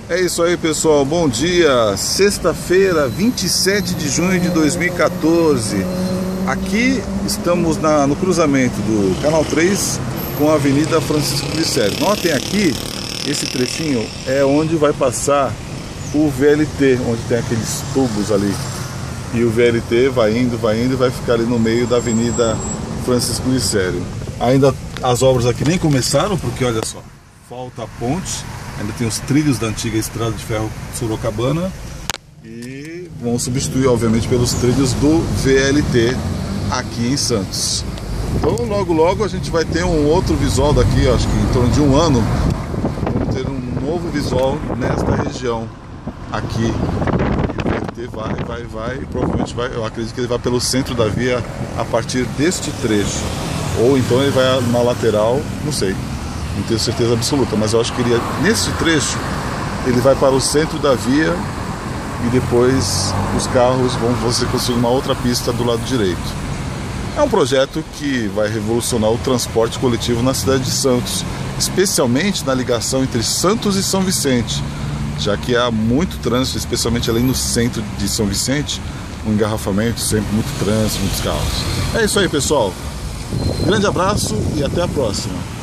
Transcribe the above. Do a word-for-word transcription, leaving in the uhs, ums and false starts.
É isso aí, pessoal, bom dia, sexta-feira, vinte e sete de junho de dois mil e quatorze. Aqui estamos na, no cruzamento do Canal três com a Avenida Francisco Glicério. Notem aqui, esse trechinho é onde vai passar o V L T, onde tem aqueles tubos ali. E o V L T vai indo, vai indo e vai ficar ali no meio da Avenida Francisco Glicério. Ainda as obras aqui nem começaram, porque olha só, falta a ponte. Ainda tem os trilhos da antiga estrada de ferro Sorocabana e vão substituir, obviamente, pelos trilhos do V L T aqui em Santos. Então, logo logo a gente vai ter um outro visual daqui, acho que em torno de um ano, vamos ter um novo visual nesta região aqui. E o V L T vai, vai, vai, e provavelmente vai, eu acredito que ele vai pelo centro da via a partir deste trecho. Ou então ele vai na lateral, não sei. Não tenho certeza absoluta, mas eu acho que ele, nesse trecho ele vai para o centro da via e depois os carros vão você construir uma outra pista do lado direito. É um projeto que vai revolucionar o transporte coletivo na cidade de Santos, especialmente na ligação entre Santos e São Vicente, já que há muito trânsito, especialmente ali no centro de São Vicente, um engarrafamento, sempre muito trânsito, muitos carros. É isso aí, pessoal. Grande abraço e até a próxima.